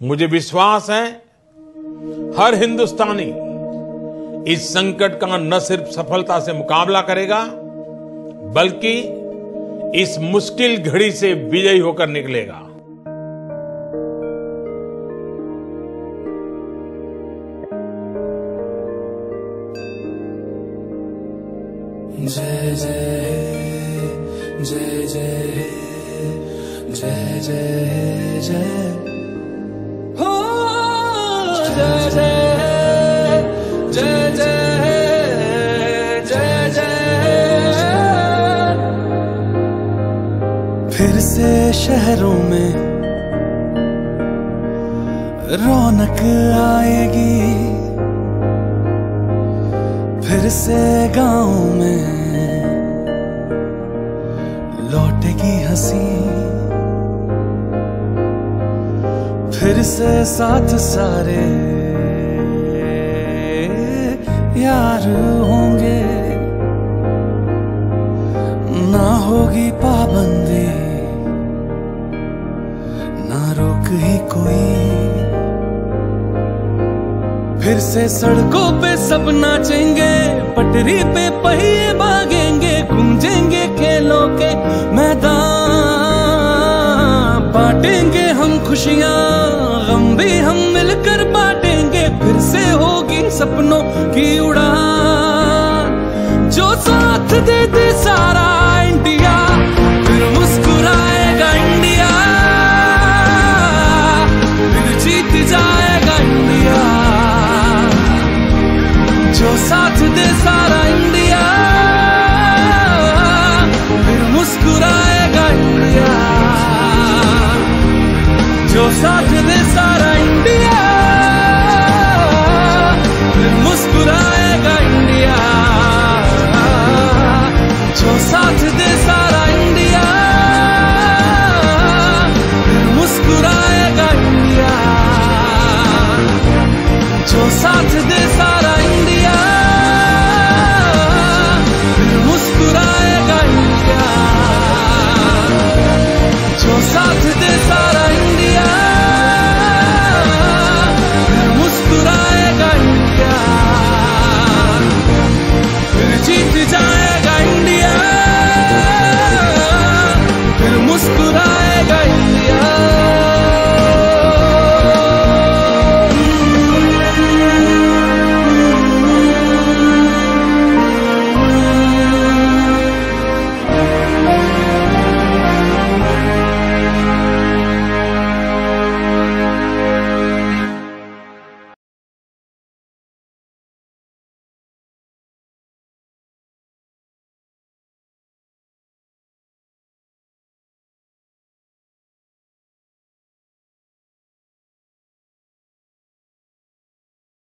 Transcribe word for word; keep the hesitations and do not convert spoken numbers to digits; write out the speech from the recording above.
मुझे विश्वास है हर हिंदुस्तानी इस संकट का न सिर्फ सफलता से मुकाबला करेगा बल्कि इस मुश्किल घड़ी से विजयी होकर निकलेगा। जय जय जय जय जय जय जय हो जय जय जय जय जय जय। फिर से शहरों में रौनक आएगी, फिर से गाँव में लौटेगी हंसी, फिर से साथ सारे यार होंगे, ना होगी पाबंदी ना रोक ही कोई, फिर से सड़कों पे सब नाचेंगे, पटरी पे पहिए भागेंगे, गूंजेंगे खेलों के मैदान, बांटेंगे हम खुशियां गम भी हम मिलकर बांटेंगे, फिर से होगी सपनों की उड़ान, जो साथ दे दे सारा इंडिया।